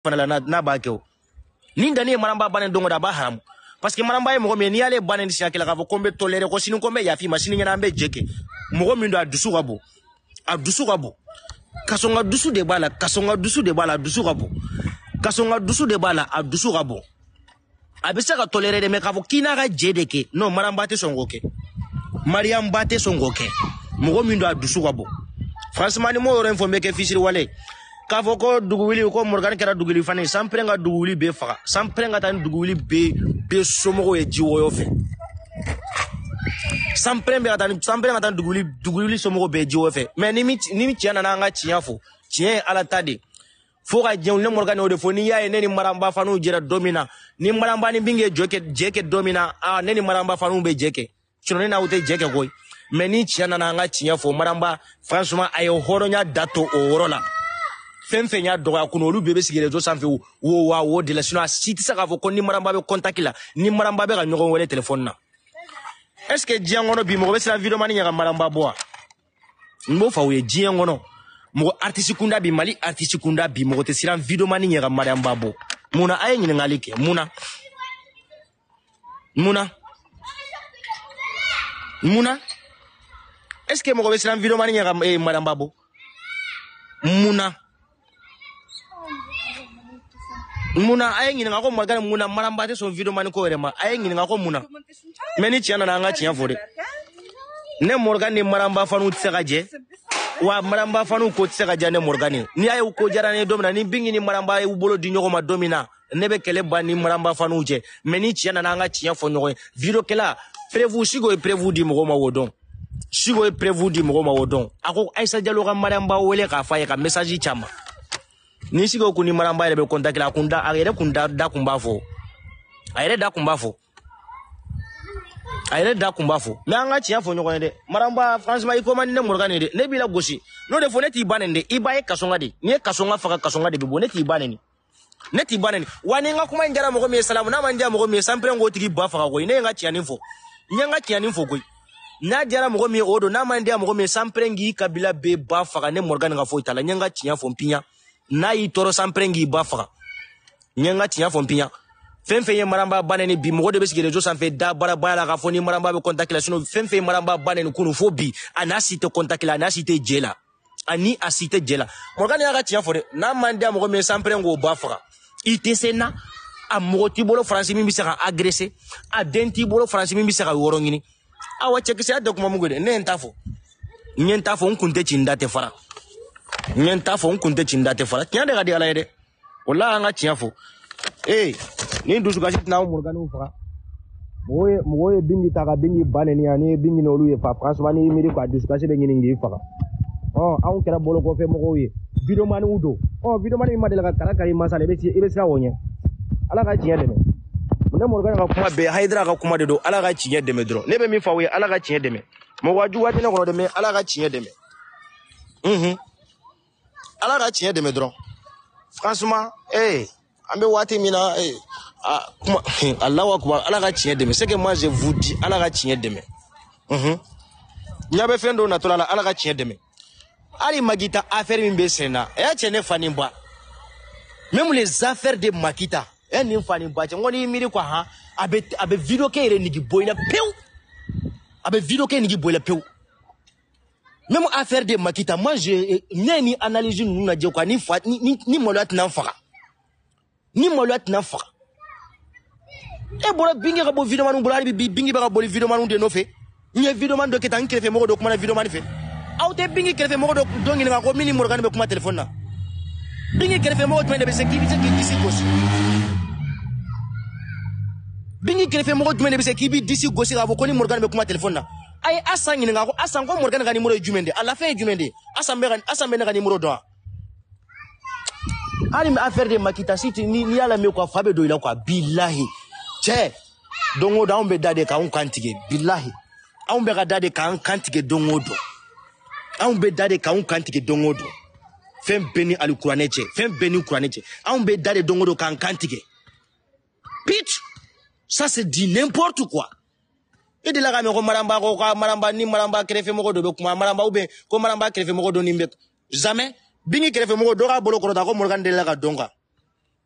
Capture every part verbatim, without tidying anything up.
fana na na ba keo ni ndani maramba banen dongo da ba haram parce que maramba e mo me ni ale banen si akela ka ko mbe tolere ko sinu ko mbe ya fi machine nyana mbe jeke mo mi ndo adusu gabo adusu gabo kasonga dusu de bala kasonga dusu de bala dusu gabo kasonga dusu de bala adusu gabo abisa ka tolere de me ka fo kina ga jedeke no maramba te songoke mariam bate songoke mo mi ndo adusu gabo franchement ni mo yoro info meke fisiri wale ka fo ko duguli ko Morgan kera duguli fane samprenga duguli be faga samprenga tan duguli be be somogo e jiwo yo fe samprenga tan samprenga tan duguli duguli somogo be jiwo fe mais ni mi ni mi tiana na nga tiya fo tiya ala tade fo ga jeun le Morgan o de fo ni yae neni maramba fanu jira domina ni maramba ni binge joke jeke domina ah neni maramba fanu be jeke chino na ute jeke koy mais ni tiana na nga tiya fo maramba franchement ayo horonya dato o worola fenfe nya doga kuno lu bebe sigere zo sanfe wo wa wo de la sino siti saka fo ko ni maramba be contact la ni maramba be ga nyogo wele telephone na est-ce que jiangono bi mo be sila video mani nya maramba boa mbo fa we jiangono mo artiste kunda bi mali artiste kunda bi mo te sila video mani nya maramba bo muna ay nyi ngalike muna muna muna est-ce que mo be sila video mani nya maramba bo muna muna ayengi nga ko Morgan muna maramba te so video mani ko rema ayengi nga ko muna meni tiana na nga tian fode ne Morgan ni maramba fanu tsagaje wa maramba fanu ko tsagaje ne Morgan ni aye ko jara ne domina ni bingi ni maramba e bolo di nyoko ma domina nebe kele bani maramba fanu je meni tiana na nga tian fo nyoko video kela prévu sigo e prévu di mo ma wodon sigo e prévu di mo ma wodon ako Aïssa Diallo ga maramba wele ka fa ka message chama ni sigo kuni maramba ile be contact la kunda ayere kunda da kumbafo ayere da kumbafo ayere da kumbafo me anga tiya fo nyoko de maramba franchement iko mani ne Morgan de ne bila gosi no de fo neti banende ibaye kasonga de ni kasonga faka kasonga de bibo neti baneni neti baneni wani nga kuma njara mo me salamu na manja mo me sampre ngo tigi ba faka ko ne nga tiya ninfo nyanga tiya ninfo ko na jara mo me odo na manja mo me sampre ngi kabila be ba faka ne Morgan nga fo itala nyanga tiya fo mpinya na yi toro samprengi bafaka nyanga tiya fompinya fenfe ye maramba baneni bi mo de besigere jo sanfe da bara bara ga foni maramba be contact la sino fenfe maramba baneni kunu fobi anasi te contact la anasi te jela ani asite jela Morgan ya ga tiya fore na mande mo me samprengo bafaka itesena amoti bolo France mi bisaka agresser a denti bolo France mi bisaka worongini awa chekise adok mamugode ne ntafo nyentafo nkunte chindate fara nyenta fo nkunte chindate fara tiande ga diala yede wala nga tiafo eh ni dusu ga sitna Morgan ufara moye moye bingi taka bingi bane ni ani bingi no luye fa franchement ni miri ko dusu ga se bengi ngi fara oh awu kera bolo ko fe mo ye video mani udo oh video mani ma de la kala kala masale be ibe sira wonye ala ga tiende me ne Morgan ga kuma be haidra ga kuma de do ala ga tiende me dro ne be mi fa we ala ga tiende me mo waju wati ne ko de me ala ga tiende me mhm ala ga tiye de medron franchement eh ambe wati mina eh ah kuma Allahu akbar ala ga tiye de me c'est que moi je vous dis ala ga tiye de me mhm nyabe fendo na tola ala ga tiye de me ali magita affaire mimbe sena e tiene fani ba même les affaires de makita e ni fani ba ngoni miri kwa ha abe abe video ke ire nigi boyna pew abe video ke nigi boyla pew. Même affaire de Makita, moi je n'ai ni analyse nous n'a dit quoi ni fa ni ni ni moloat n'enfara. Ni moloat n'enfara. Et bola bingi ka bo video manu bola bi bingi ba bo video manu de no fe. Ni video manu de ketan krefe mo do kuma video manu fe. Auto bingi krefe mo do dongi nga ko mini Morgan be kuma téléphone na. Bingi krefe mo do be se ki bi se ki disi gosi. Bingi krefe mo do be se ki bi disi gosi ga ko ni Morgan be kuma téléphone na. Ay asan ni nga ko asan ko Morgan ga numéro jumende ala fe jumende asan be asan be ga numéro do ali affaire de Makita city ni ni ala me ko fa be do ila ko billahi che dongo da on be dade ka on kantige billahi on be ga dade ka on kantige dongo do on be dade ka on kantige dongo do fem beni al quraneche fem beni quraneche on be dade dongo do ka on kantige bitch ça c'est dit n'importe quoi. Et de la gamme ko maramba ko maramba ni maramba krefe mo do be kuma maramba ube ko maramba krefe mo do nimbe jamais bingi krefe mo do ga bolo ko da ko Morgan de la ga donga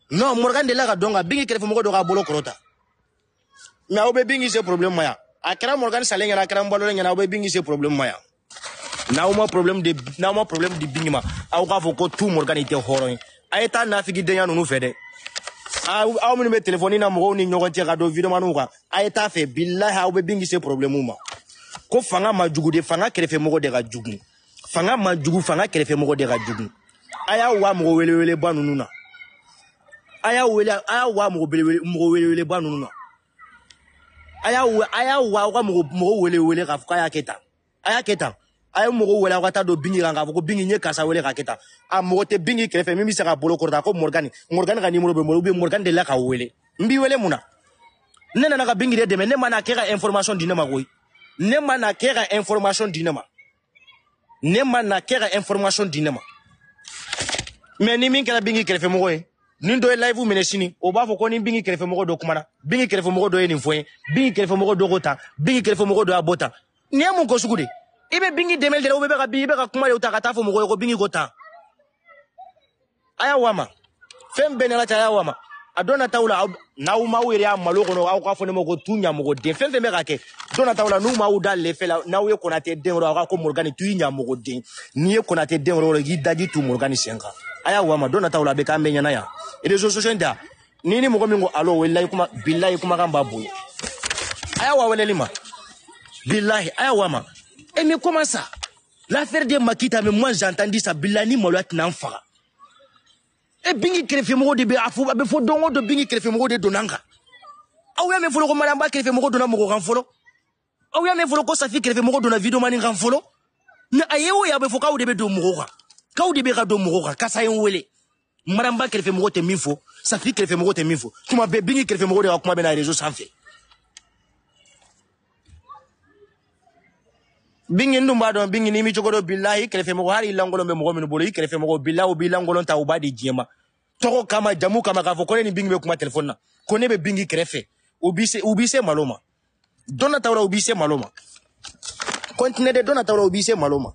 non Morgan de la ka donga bingi kere mogo do ka bolo krota mais aw be bingi ce problème maya akara Morgan Saleng na akara mbalo ngena aw be bingi ce problème maya na o ma problème de na o ma problème de bingi ma aw ka fo ko tout Morgan ite horon ayeta na figi de yanu fede aw aw mun be téléphone na mogo ni nyogoti ka do video manu ka ayeta fe billahi aw be bingi ce problème ma ko fanga majugu de fanga kere mogo de ka jugu fanga majugu fanga kere mogo de ka jugu aya wa mogo wele wele banunu na aya wele aya wa mogo wele mogo wele wele banunu na aya wa aya wa ka mogo mogo wele wele ka fuka ya keta aya keta aya mogo wele ka ta do bingi nga ko bingi nye kasa wele ka keta a mogo te bingi krefe mimi se ka bolo korta ko Morgan Morgan ka numéro be mo be Morgan de la ka wele mbi wele muna nena na ka bingi de deme ne mana kera information dinema koy ne mana kera information dinema ne mana kera information dinema mais ni min kera bingi krefe mogo e nin do live mene sini o ba fo ko ni bingi krefe mogo do kumana bingi krefe mogo do e ni foye bingi krefe mogo do gota bingi krefe mogo do abota ni amun ko sugude ibe bingi demel de o be ka bi be ka kuma le uta ka ta fo mogo ko bingi gota aya wama fem benela ta aya wama adona taula na uma wiri ya maloko no au ka fo ne mogo tunya mogo de fem fem ka ke dona taula nu ma uda le fela na we ko na te den ro ka ko Morgan tunya mogo de ni e ko na te den ro gi daji tu Morgan senga aya wama dona taula be ka menya na ya réseaux sociaux nda nini mogo mingo alo wallahi kuma billahi kuma kamba boy aya wa wala lima billahi aya wama et mais comment ça l'affaire de Makita mais moi j'ai entendu ça billahi ni mo lat nan fara e bingi krefe mogo de be afu be fo dongo do bingi krefe mogo de donanga aw ya me folo ko maramba krefe mogo dona mogo kan folo aw ya me folo ko safi krefe mogo dona video mani kan folo na ayewo ya be fo kaw de be do mogo ka kaw de be ka do mogo ka kasa yen wele maramba krefe mogo te mifo safi krefe mogo te mifo tuma be bingi krefe mogo de kuma be na réseau sans fait bingi ndumba don bingi ni mi chogodo billahi krefe mogo hari langolo be mogo min bolo i krefe mogo billahi bilangolo ta ubadi jema toko kama jamu kama ka fo ni bingi be kuma telephone na ko ne be bingi krefe ubise ubise maloma dona tawra ubise maloma continue de dona tawra ubise maloma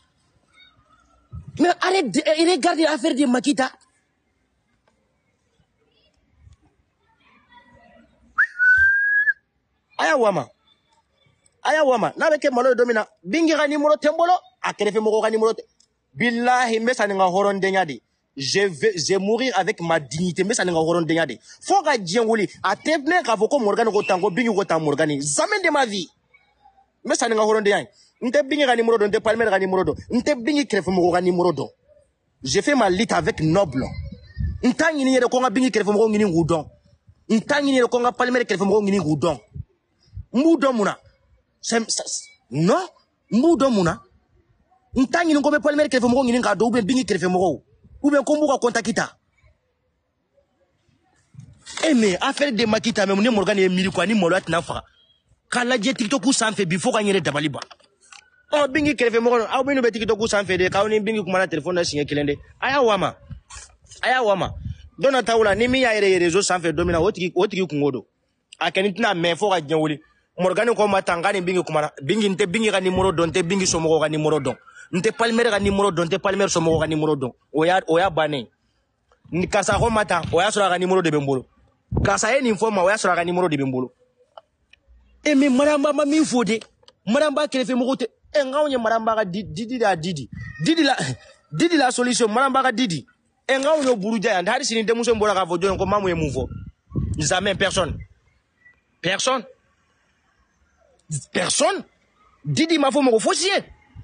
mais arrête regarde l'affaire de Makita aya wama aya wama na beke malo domina bingi ga numéro tembolo a krefe mogo ga numéro billahi mesa nga horon denyade je vais je mourir avec ma dignité mesa nga horon denyade fo ga djengoli a tebne ka foko Morgan ko tango bingi ko ta Morgan jamais de ma vie mesa nga horon denyade nte bingi ga numéro do nte palmer ga numéro do nte bingi krefe mogo ga numéro do je fais ma lutte avec noble ntangi ni yede ko nga bingi krefe mogo ngini ngudon ntangi ni yede ko nga palmer krefe mogo ngini ngudon mbudo muna non mbudo muna ntangi ngo be palmer krefe mogo ngini ngado ube bingi krefe mogo ube ko mbuka kontakita eh mais affaire de Makita même ne Morgan e miri ko ni molo atna fa kala je TikTok sans fait bifo ka nyere dabaliba oh bingi krefe mogo aw binu be TikTok sans fait de ka oni bingi kuma na telephone na sinye kilende aya wama aya wama dona taula ni mi ya ere réseau sans fait domina otiki otiki kungodo akeni tina me fo ka jengoli Morgan ko matangani bingi kuma bingi nte bingi ka numéro don te bingi so mogo ka numéro don nte palmer ka numéro don te palmer so mogo ka numéro don oya oya bane ni kasa ko mata oya so ka numéro de bembolo kasa e ni informa oya so ka numéro de bembolo e mi maramba ma mi fode maramba krefe mogo te e ngawnya maramba ka didi da didi didi la didi la solution maramba ka didi e ngawnya buruja ya ndari sini demuso mbola ka vojo ko mamu e mufo jamais personne personne personne didi ma fo mo fosier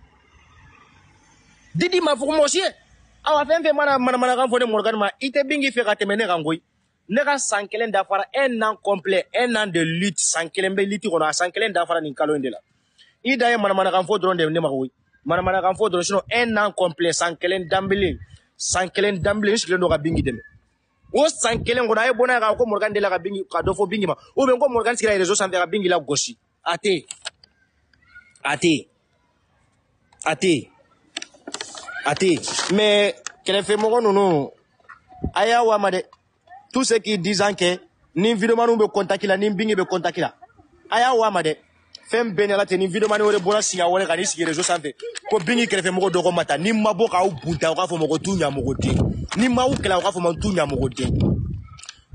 didi ma fo mo fosier awa fembe mana mana mana kan fo de Morgan ma ite bingi fe ka temene kan goy ne ka sankelen da fara un an complet un an de lutte sankelen be lutte kono sankelen da fara ni kalo ndela ida ye mana mana kan fo dron de ne ma goy mana mana kan fo dron sino un an complet sankelen dambele sankelen dambele sikle no ka bingi deme o sankelen ko na ye bona ka ko Morgan de la ka bingi ka do fo bingi ma o be ko Morgan sikira réseau sans ka bingi la gosi ate ate ate ate mais krefe mogo nunu aya wa made tous ceux qui disent que ni vidéo manu be contacter la ni bingi be contacter la aya wa made fem benela te ni vidéo manu wore bona sinya wore ka ni sigi réseau santé ko bingi krefe mogo do ko mata ni mabo ka u bunta ka fo mogo tunya mogo te ni ma u kala ka fo man tunya mogo te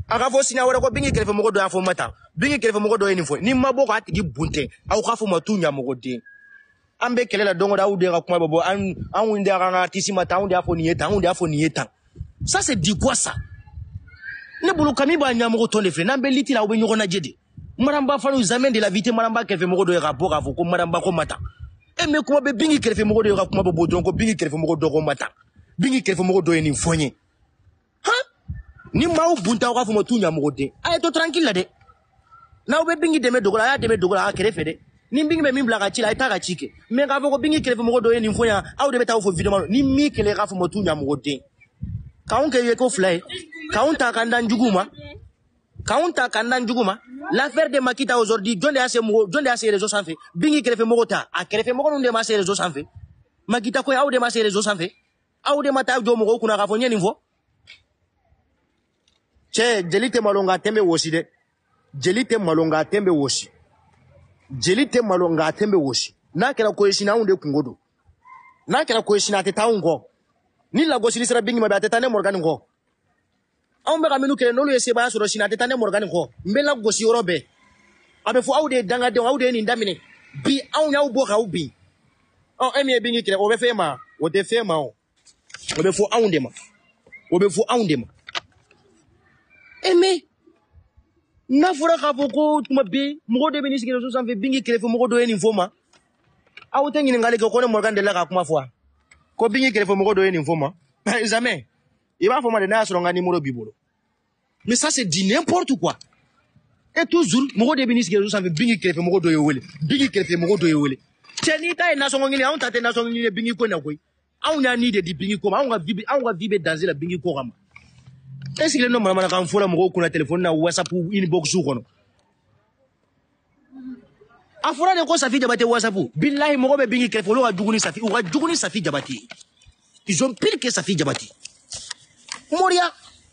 aga fo sina wara ko bingi kelefe mogo do afo mata bingi kelefe mogo do enifo ni mabo ko atigi bunte au khafu matunya mogo de ambe kelela dongo da ude ga kuma bobo an an winde ga tisi mata unde afo ni eta unde afo ni eta ça c'est dit quoi ça ne bulu kami ba nya mogo tonde fe nambe liti la ube nyoko na jede maramba fa nous amène de la vité maramba kelefe mogo do ga bo ga fo ko maramba ko mata e me kuma be bingi kelefe mogo do ga kuma bobo dongo bingi kelefe mogo do ko mata bingi kelefe mogo do eni fonye ha ni mau bunta ko fo tunya mogo de ay to tranquille de na ube bingi deme dogola ya deme dogola ka kelefe de ni bingi me mimbla ka chila ita ka chike me ga fo bingi kelefe mogo do eni fonya aw de beta fo video ni mi kele ga fo tunya mogo de kaunke ye ko fly kaunta kanda njuguma kaunta kanda njuguma l'affaire de Makita aujourd'hui jonde ase mogo jonde ase réseaux sans fait bingi kelefe mogo ta a kelefe mogo nde ma ase réseaux sans fait Makita ko aw de ma ase réseaux sans fait aw de mata jo mogo kuna ga fo nyeni fo che jelite malonga tembe wosi de jelite malonga tembe wosi jelite malonga tembe wosi na kera ko yesina unde kungodo na kera ko yesina teta ungo ni la gosi lisera bingi mabe teta ne morgan ngo on be kamenu kele nolu yese ba so sina teta ne morgan ngo mbela gosi yorobe abe fo awde danga de awde ni ndamine bi aw nya ubo ka ubi on emi bingi kele o be fema o te fema o be fo awde ma o be fo awde ma emi na fura ka fo ko tuma be mo de ministre de so bingi kele fo mo do eni foma aw te ngini ngale ko ne morgan de la ka kuma fo ko bingi kele fo mo do eni foma jamais il va former de na so ngani mo bibolo mais ça c'est dit n'importe quoi et toujours mo de ministre de so bingi kele fo mo do yewele bingi kele fo mo do yewele teni ta na so ngini aw ta te na so ngini bingi ko na koy aw nya ni de di bingi ko aw nga vibe aw nga vibe dans la bingi ko kama est-ce que le nom mana kan fola mo ko na téléphone na WhatsApp inbox su kono afura de ko safi jabate WhatsApp billahi mo be bingi kefolo wa duguni safi wa duguni safi jabati ils ont pire que safi jabati moria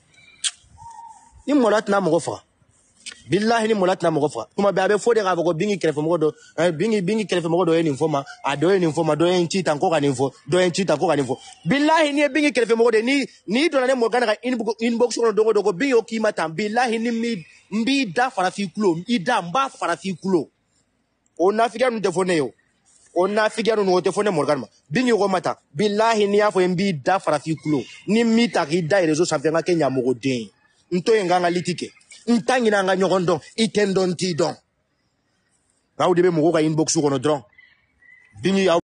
ni molat na mo fa billahi ni molat na mo fa kuma be abe fode ga ko bingi kefo mo do bingi bingi kefo mo do eni foma ado eni foma do en chita ko kan info do en chita ko kan info billahi ni bingi kefo mo do ni ni do na mo gana inbox ko do do ko bingi o kimata billahi ni mi mbi da fara fi kulo ida mba fara fi kulo on a figé nous téléphone yo on a figé nous téléphone morgan ma bingi ko mata billahi ni afo mbi da fara fi kulo ni mi ta ida réseau sans faire Kenya mo de nto nganga litike ntangi na nga nyogondo itendon ti don ba u de be mo ko inbox ko no dron bingi